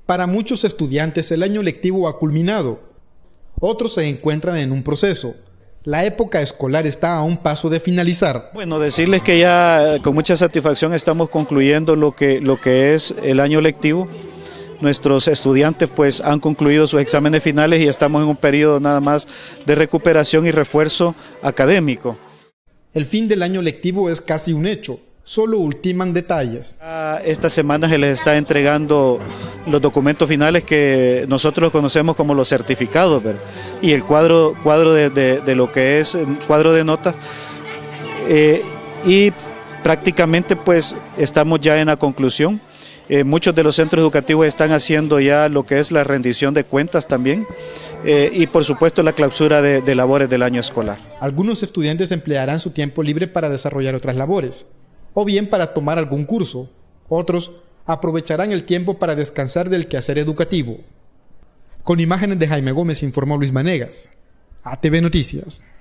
Para muchos estudiantes el año lectivo ha culminado. Otros se encuentran en un proceso. La época escolar está a un paso de finalizar. Bueno, decirles que ya con mucha satisfacción estamos concluyendo lo que es el año lectivo. Nuestros estudiantes pues han concluido sus exámenes finales y estamos en un periodo nada más de recuperación y refuerzo académico. El fin del año lectivo es casi un hecho. Solo ultiman detalles. Esta semana se les está entregando los documentos finales que nosotros conocemos como los certificados, ¿verdad? Y el cuadro de lo que es cuadro de notas. Y prácticamente pues estamos ya en la conclusión. Muchos de los centros educativos están haciendo ya lo que es la rendición de cuentas también. Y por supuesto la clausura de labores del año escolar. Algunos estudiantes emplearán su tiempo libre para desarrollar otras labores, o bien para tomar algún curso. Otros aprovecharán el tiempo para descansar del quehacer educativo. Con imágenes de Jaime Gómez informó Luis Manegas, ATV Noticias.